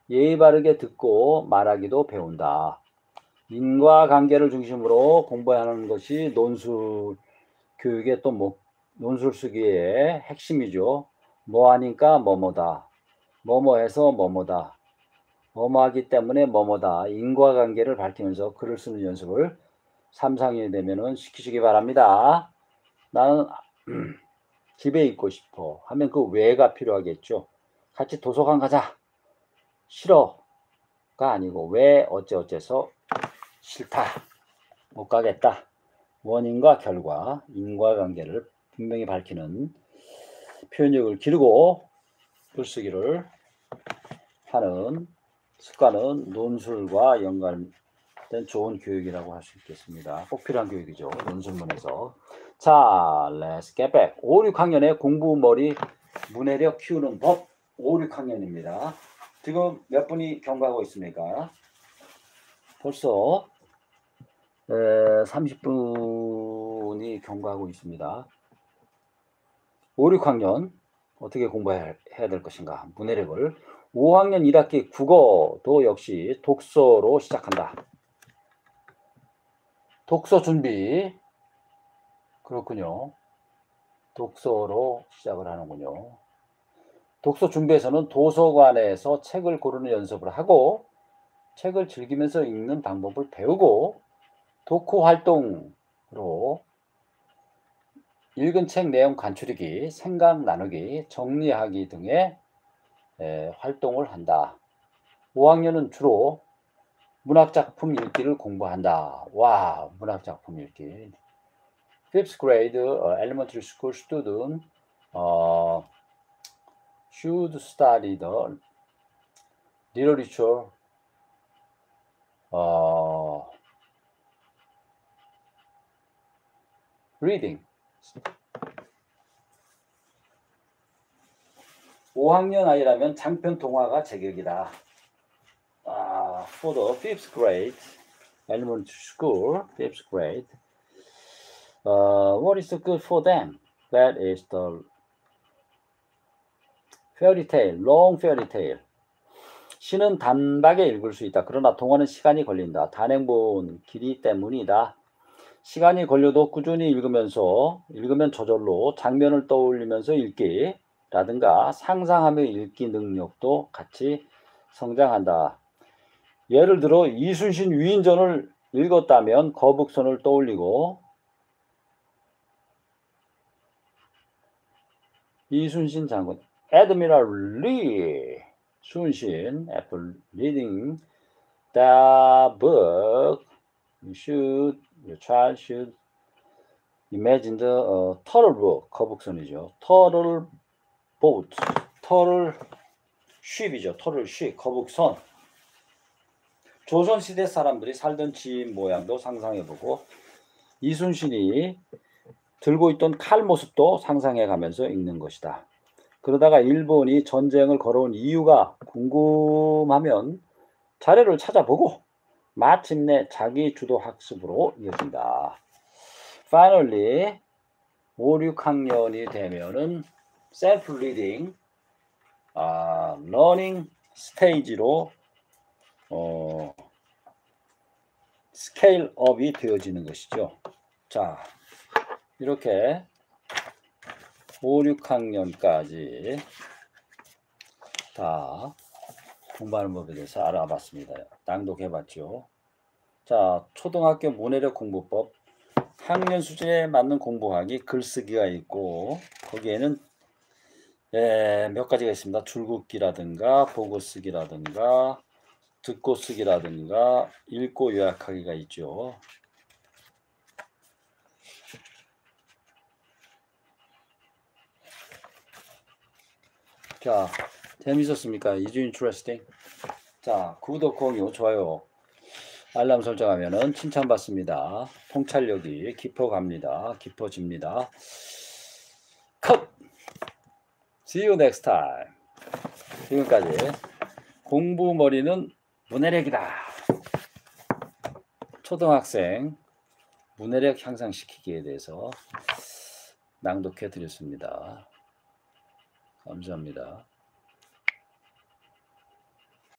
예의 바르게 듣고 말하기도 배운다. 인과관계를 중심으로 공부하는 것이 논술 교육의 또 논술 쓰기의 핵심이죠. 뭐 하니까 뭐뭐다. 뭐뭐해서 뭐뭐다. 뭐뭐하기 때문에 뭐뭐다. 인과관계를 밝히면서 글을 쓰는 연습을 3, 4학년이 되면은 시키시기 바랍니다. 나는 집에 있고 싶어 하면 그 왜가 필요하겠죠. 같이 도서관 가자. 싫어가 아니고 왜 어째서 싫다. 못 가겠다. 원인과 결과, 인과관계를 분명히 밝히는 표현력을 기르고 글쓰기를 하는 습관은 논술과 연관된 좋은 교육이라고 할 수 있겠습니다. 꼭 필요한 교육이죠. 논술문에서. 자, let's get back. 5, 6학년의 공부머리 문해력 키우는 법 5, 6학년입니다. 지금 몇 분이 경과하고 있습니까? 벌써 30분이 경과하고 있습니다. 5, 6학년 어떻게 공부해야 될 것인가? 문해력을 5학년 1학기 국어도 역시 독서로 시작한다. 독서 준비. 그렇군요. 독서로 시작을 하는군요. 독서 준비에서는 도서관에서 책을 고르는 연습을 하고 책을 즐기면서 읽는 방법을 배우고 독후 활동으로 읽은 책 내용 간추리기, 생각 나누기, 정리하기 등의 활동을 한다. 5학년은 주로 문학작품 읽기를 공부한다. 와, 문학작품 읽기. 5th grade elementary school student should study the literature reading. 5학년 아이라면 장편 동화가 제격이다. For the 5th grade elementary school, 5th grade, what is good for them? That is the fairy tale, long fairy tale. 시는 단박에 읽을 수 있다. 그러나 동화는 시간이 걸린다. 단행본 길이 때문이다. 시간이 걸려도 꾸준히 읽으면 저절로 장면을 떠올리면서 읽기라든가 상상하며 읽기 능력도 같이 성장한다. 예를 들어 이순신 위인전을 읽었다면 거북선을 떠올리고 이순신 장군 Admiral Lee 순신 after reading the book your child should imagine the turtle book 거북선이죠. turtle boat turtle ship이죠. turtle ship 거북선. 조선시대 사람들이 살던 집 모양도 상상해보고 이순신이 들고 있던 칼 모습도 상상해가면서 읽는 것이다. 그러다가 일본이 전쟁을 걸어온 이유가 궁금하면 자료를 찾아보고 마침내 자기 주도 학습으로 이어진다. Finally, 5, 6학년이 되면은 self reading, learning 스테이지로 스케일 업이 되어지는 것이죠. 자, 이렇게 5, 6학년까지 다 공부하는 법에 대해서 알아봤습니다. 낭독해봤죠. 자, 초등학교 문해력 공부법 학년 수준에 맞는 공부하기 글쓰기가 있고 거기에는 몇 가지가 있습니다. 줄긋기라든가 보고쓰기라든가 듣고 쓰기라든가 읽고 요약하기가 있죠. 자, 재밌었습니까? Is you interesting? 자, 구독, 공유, 좋아요, 알람 설정하면은 칭찬받습니다. 통찰력이 깊어갑니다. 깊어집니다. 컷! See you next time. 지금까지 공부머리는 문해력이다. 초등학생 문해력 향상시키기에 대해서 낭독해 드렸습니다. 감사합니다.